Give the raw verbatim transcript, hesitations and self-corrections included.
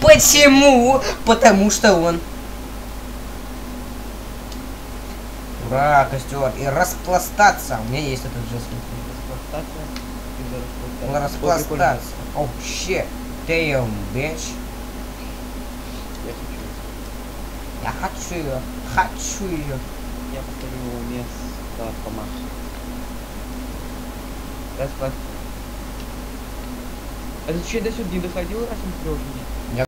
Почему? Потому что он. Ура, костер. И распластаться. У меня есть этот жест. Распластаться. Распластаться. О, щет. Damn, bitch. Я хочу. Я хочу ее. Хочу ее. Я поставлю место помах. Распластаться. А ты что, до сюда не доходил, раз он